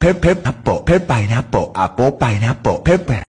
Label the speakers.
Speaker 1: เพชรนะโปะเพชรไปนะโปะโปะไปนะโปะเพชรไป